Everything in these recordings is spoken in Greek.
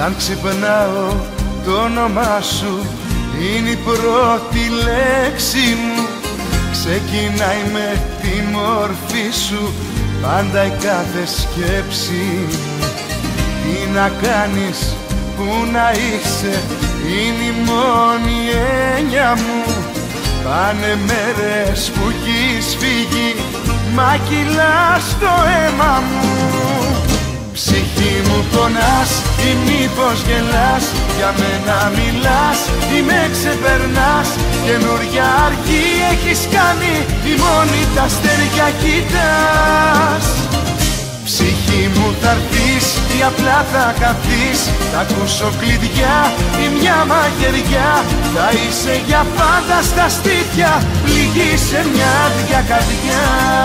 Σαν ξυπνάω το όνομά σου είναι η πρώτη λέξη μου. Ξεκινάει με τη μορφή σου πάντα η κάθε σκέψη μου. Τι να κάνεις, που να είσαι, είναι η μόνη έννοια μου. Πάνε μέρες που έχεις φύγει, μα κυλάς το αίμα μου. Ψυχή μου πονάς ή μήπως γελάς, για μένα μιλάς ή με ξεπερνάς. Καινούρια αρχή έχεις κάνει, η μόνη τα αστέρια κοιτάς. Ψυχή μου θαρθείς ή απλά θα καθείς, θα ακούσω κλειδιά ή μια μαχαιριά. Θα είσαι για πάντα στα στήθια, πληγή σε μια άδεια καρδιά.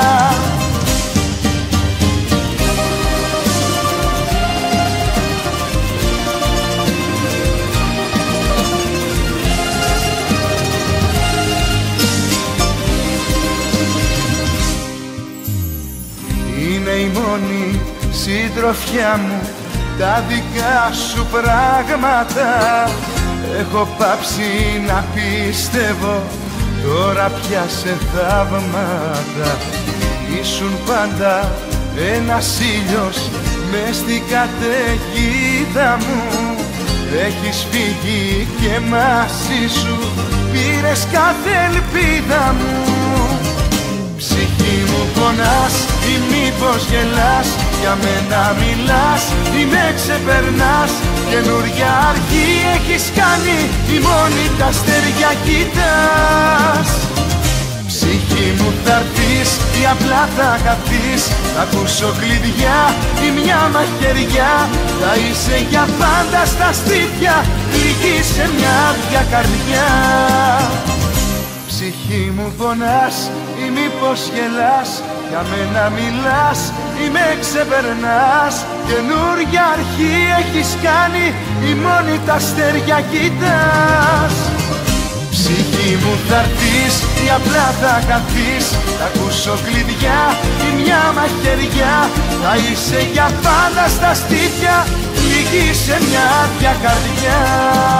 Είναι η μόνη συντροφιά μου, τα δικά σου πράγματα. Έχω πάψει να πιστεύω, τώρα πια σε θαύματα. Ήσουν πάντα ένας ήλιος μες στην καταιγίδα μου. Έχεις φύγει και μαζί σου πήρες κάθε ελπίδα μου. Ψυχή μου πονάς ή μήπως γελάς, για μένα μιλάς ή με ξεπερνάς. Καινούρια αρχή έχεις κάνει, η μόνη τα αστέρια κοιτάς. Ψυχή μου θαρθείς ή απλά θα καθείς, θα ακούσω κλειδιά ή μια μαχαιριά. Θα είσαι για πάντα στα στήθια, πληγή σε μια άδεια καρδιά. Ψυχή μου πονάς ή μήπως γελάς, για μένα μιλάς ή με ξεπερνάς. Καινούρια αρχή έχεις κάνει, η μόνη τα αστέρια κοιτάς. Ψυχή μου θαρθείς ή απλά θα καθείς, θα ακούσω κλειδιά ή μια μαχαιριά. Θα είσαι για πάντα στα στήθια, πληγή σε μια άδεια καρδιά.